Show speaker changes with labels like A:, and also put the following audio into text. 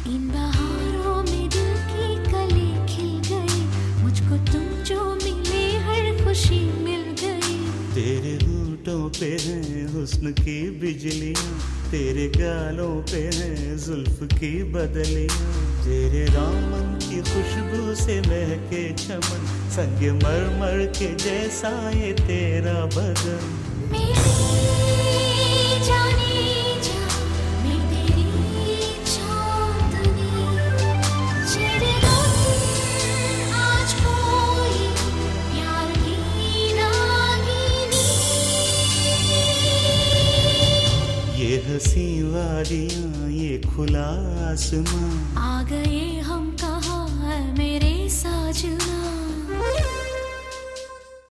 A: इन बहारों में दिल की कली खिल गई, मुझको तुम जो मिले हर खुशी मिल गई।
B: तेरे होठों पे है हुस्न की बिजलियाँ, तेरे गालों पे है जुल्फ की बदलियाँ, तेरे दामन की खुशबू से महके चमन, संग मरमर के जैसा ये तेरा बदन।
A: मेरी जाने जा, मैं तेरी चांदनी, छेड़ेगा आज कोई प्यार की नागिनी।
B: ये हंसी वादियाँ, ये खुला आसमां,
A: आ गए हम कहाँ मेरे साजना।